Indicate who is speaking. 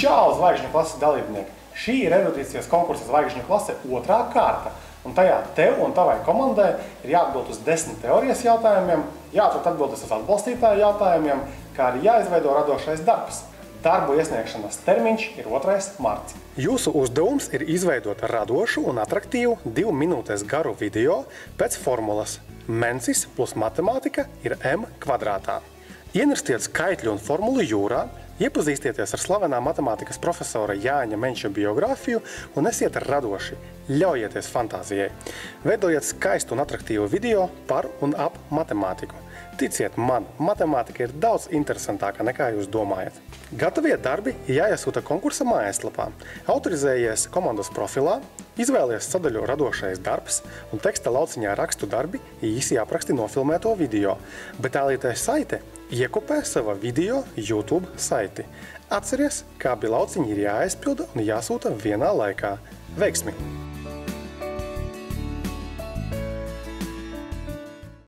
Speaker 1: Čau, zvaigžņu klases dalībnieki! Šī ir erudīcijas konkursa zvaigžņu klase 2. kārta, un tajā tev un tavai komandai ir jāatbild uz 10 teorijas jautājumiem, jāatrod atbildes uz atbalstītāju jautājumiem, kā arī jāizveido radošais darbs. Darbu iesniegšanas termiņš ir 2. marts. Jūsu uzdevums ir izveidot radošu un atraktīvu 2 minūtes garu video pēc formulas mensis plus matemātika ir m kvadrātā. Ienirstiet skaitļu un formulu jūrā, iepazīstieties ar slavenā matemātikas profesora Jāņa Menča biogrāfiju un esiet radoši, ļaujieties fantāzijai. Veidojiet skaistu un atraktīvu video par un ap matemātiku. Ticiet man, matemātika ir daudz interesantāka nekā jūs domājat. Gatavie darbi jāiesūta konkursa mājaslapā. Autorizējies komandas profilā, izvēlies sadaļu radošais darbs un teksta lauciņā rakstu darbi īsi apraksti nofilmēto video, bet tālītē saite iekopē sava video YouTube saiti. Atceries, kā abi lauciņi ir jāaizpilda un jāsūta vienā laikā. Veiksmi!